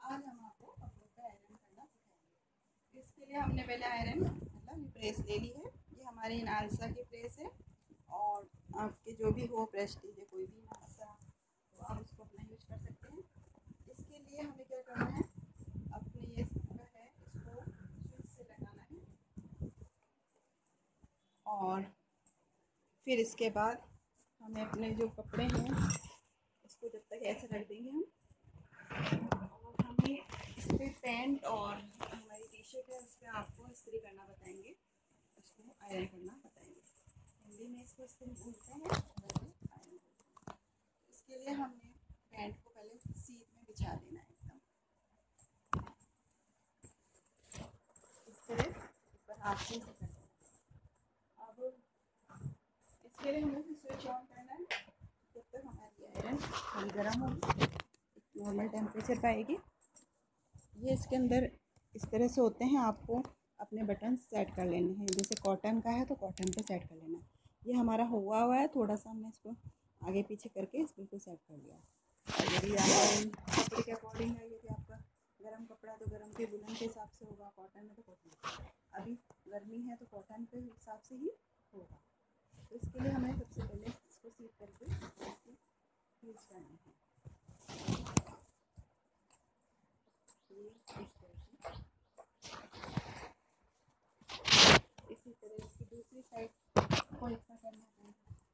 आज हम आपको कपड़ों पे आयरन करना सिखाएंगे। इसके लिए हमने पहले आयरन मतलब प्रेस ले ली है। ये हमारी नालसा की प्रेस है और आपके जो भी हो प्रेस्टीज है कोई भी नालसा तो आप उसको अपना यूज कर सकते हैं। इसके लिए हमें क्या करना है, अपने ये है इसको स्विच से लगाना है और फिर इसके बाद हमें अपने जो कपड़े हैं इसको जब तक ऐसे रख देंगे हम, और हमें इस पर पैंट और हमारी टी शर्ट है उस पर आपको इस्त्री करना बताएंगे, उसको आयरन करना बताएंगे। हिंदी में इसको इस्त्री बोलते हैं, आयरन बोलते हैं। इसके लिए हमने पैंट को पहले सीट में बिछा देना है एकदम इस तरह ऊपर हाथ से कर देना। अब इसके लिए हमें स्विच ऑन करना है जब तक हमारी आयरन थोड़ी गर्म होगी, नॉर्मल टेम्परेचर पाएगी। ये इसके अंदर इस तरह से होते हैं, आपको अपने बटन सेट कर लेने हैं। जैसे कॉटन का है तो कॉटन पे सेट कर लेना है। ये हमारा हुआ है, थोड़ा सा हमने इसको आगे पीछे करके इस बिल्कुल सेट कर लिया। और यदि आप कपड़े के अकॉर्डिंग है, यदि आपका गर्म कपड़ा तो गर्म के वुलन के हिसाब से होगा, कॉटन में तो कॉटन, अभी गर्मी है तो कॉटन के हिसाब से ही होगा। तो इसके लिए हमें सबसे पहले इसको सीट करके यूज करना है। इसी तरह इसकी दूसरी साइड को ऐसा करना है।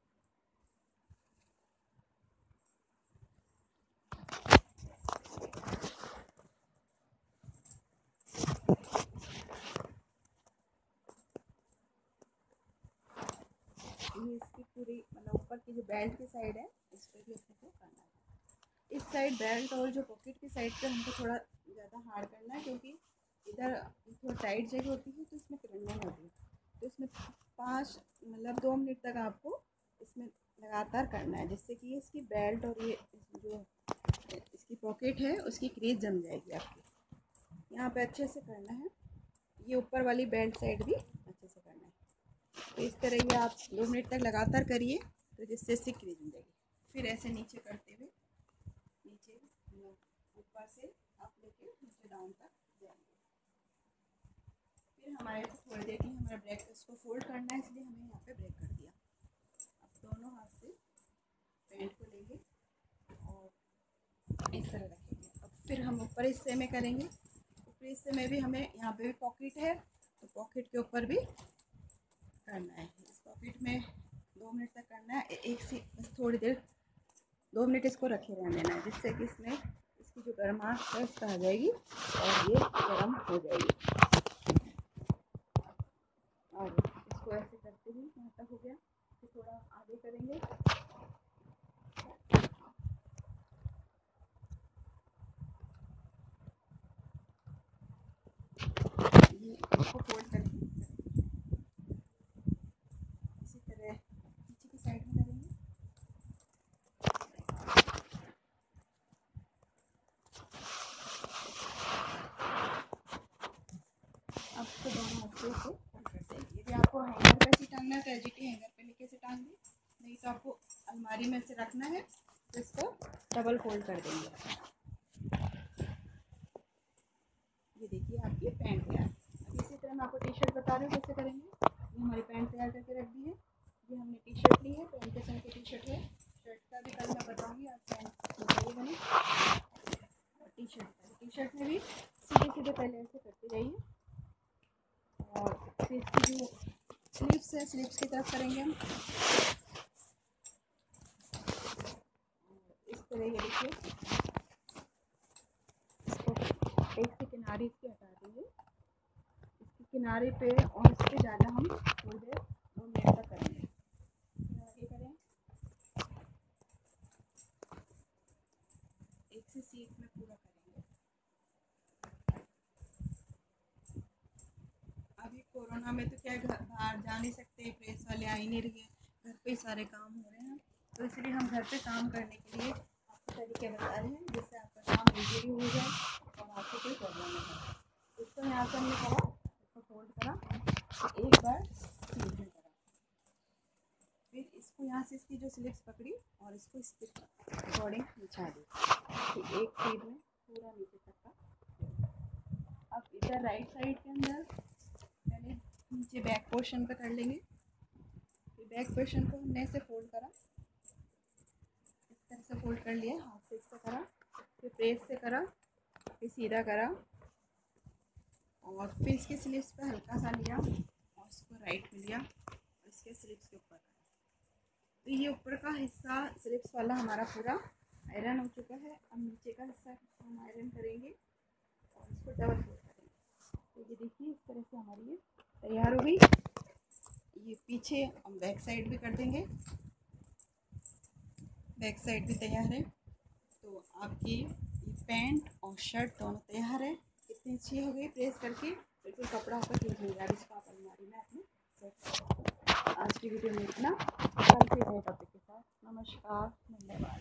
ये इसकी पूरी मतलब ऊपर की जो बेल्ट की साइड है इस पर भी अच्छे से करना है। इस साइड बेल्ट और जो पॉकेट की साइड पे हमको थोड़ा ज़्यादा हार्ड करना है, क्योंकि इधर थोड़ा टाइट जगह होती है तो इसमें करंट नहीं होती। तो इसमें 5 मतलब 2 मिनट तक आपको इसमें लगातार करना है, जिससे कि इसकी बेल्ट और ये जो इसकी पॉकेट है उसकी क्रीज जम जाएगी आपकी। यहाँ पे अच्छे से करना है। ये ऊपर वाली बेल्ट साइड भी अच्छे से करना है। तो इस तरह ये आप 2 मिनट तक लगातार करिए, तो जिससे इससे क्रीज मिल जाएगी। फिर ऐसे नीचे करते हुए नीचे ऊपर से आप लेके नीचे डाउन तक जाएंगे। फिर हमारे थोड़ी देर के लिए हमारा ब्रेक इसको फोल्ड करना है, इसलिए हमें यहाँ पे ब्रेक कर दिया। अब दोनों हाथ से पैंट को लेंगे और इस तरह रखेंगे। अब फिर हम ऊपर हिस्से में करेंगे। ऊपरी हिस्से में भी हमें यहाँ पे भी पॉकेट है तो पॉकेट के ऊपर भी करना है। इस पॉकेट में 2 मिनट तक करना है। एक सी बस थोड़ी देर 2 मिनट इसको रखे रहने देना है, जिससे कि इसमें इसकी जो गर्माहट है इसका आ जाएगी और ये गर्म हो जाएगी। और इसको ऐसे करते हुए यहाँ तक हो गया, फिर थोड़ा आगे करेंगे। ये इसको फोल्ड करके इसी तरह पीछे की साइड में करेंगे। अब तो दोनों हाथ से इसको फोल्ड कर देंगे। यदि आपको हैंगर पे से टांगना है तो एजिटी हैंगर पे लेके से टांग दें, नहीं तो आपको अलमारी में से रखना है तो इसको डबल फोल्ड कर देंगे। ये देखिए आपकी पैंट तैयार। अब इसी तरह मैं आपको टी शर्ट बता रही हूँ कैसे करेंगे। ये हमारी पैंट तैयार करके रख दी है। ये हमने टी शर्ट ली है, पैंट के संग की टी शर्ट है। शर्ट का भी कल मैं बताऊँगी, आज पैंट बताइए बने। और टी शर्ट में भी सीधे सीधे पहले ऐसे करते जाइए और फिर इसकी जो स्लीव्स है स्लीव्स की तरफ करेंगे हम। इस तरह ये देखिए, इसको एक से किनारे इसके हटा देंगे, इसके किनारे पे और इस पे ज़्यादा हम थोड़ी देर 2 मिनट तक करेंगे। फिर आगे करें, एक से सीट में पूरा करेंगे। अभी कोरोना में तो क्या बाहर जा नहीं सकते, प्रेस वाले आ ही नहीं रही है, घर पे ही सारे काम हो रहे हैं। तो इसलिए हम घर पे काम करने के लिए आपको तरीके बता रहे हैं, जिससे आपका काम इजीली हो जाए और आपको कोई प्रॉब्लम नहीं है। इसको यहाँ से हमने करा, इसको फोल्ड करा, एक बार सीट में करा, फिर इसको यहाँ से इसकी जो स्लिप्स पकड़ी और इसको इसके अकॉर्डिंग बिछा दी। फिर एक साइड में पूरा नीचे तक का। अब इधर राइट साइड के अंदर पहले नीचे बैक पोर्शन का कर लेंगे। फिर बैक पोर्शन को हमने ऐसे फोल्ड करा, इस तरह से फोल्ड कर लिया, हाथ से इससे करा, फिर प्रेस से करा, फिर सीधा करा और फिर इसके स्लीव्स पे हल्का सा लिया और इसको राइट में लिया और इसके स्लीव्स के ऊपर करा। तो ये ऊपर का हिस्सा स्लीव्स वाला हमारा पूरा आयरन हो चुका है। अब नीचे का हिस्सा हम आयरन करेंगे और इसको डबल फोल्ड करेंगे। तो ये देखिए इस तरह से हमारी ये तैयार हो गई। ये पीछे हम बैक साइड भी कर देंगे, बैक साइड भी तैयार है। तो आपकी ये पैंट और शर्ट दोनों तैयार है। कितनी अच्छी हो गई प्रेस करके, बिल्कुल कपड़ा ऊपर चेंज नहीं रहा। इसको आप अलमारी में अपने सेट। आज की वीडियो में इतना, कल फिर नए टॉपिक के साथ। नमस्कार, धन्यवाद।